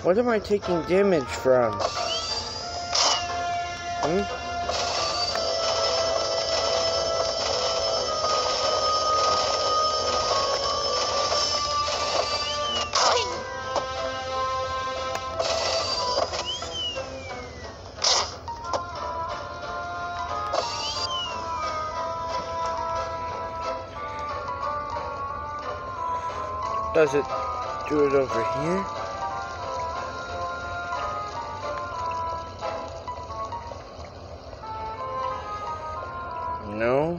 What am I taking damage from? Does it do it over here? No.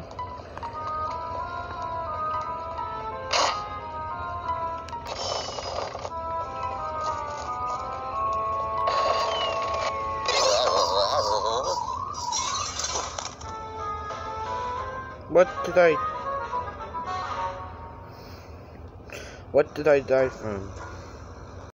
What did I die from?